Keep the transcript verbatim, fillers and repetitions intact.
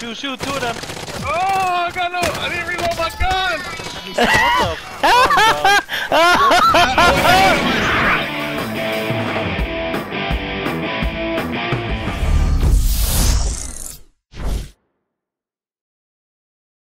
Shoot, shoot, two of them. Oh, I got no. I didn't reload my gun. What the fuck, bro?